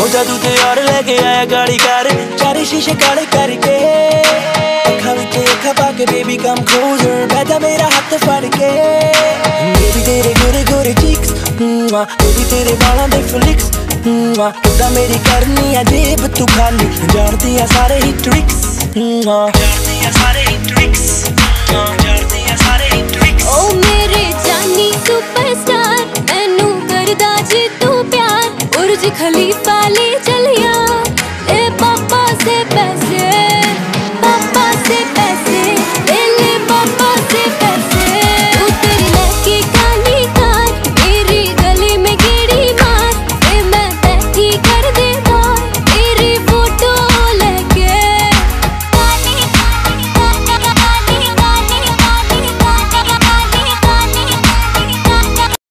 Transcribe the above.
जादू ते यार लेके आया गाड़ी कार, चारे शीशे काले करके, अखा विच अखा पाके बेबी कम क्लोजर, बैठा मेरा हाथ फड़ के। बेबी तेरे गोरे गोरे चीक्स, बेबी तेरे बालों दे फ्लिक्स, किदा मेरी करनी है जेब तू खाली, जानती है सारे ही ट्रिक्स, जानती है सारे ही ट्रिक्स, जानती है सारे ही ट्रिक्स। ओ मेरे जानी सुपरस्टार, मैनू करदा जी तू प्यार, बुर्ज खलीफा ले चलिया।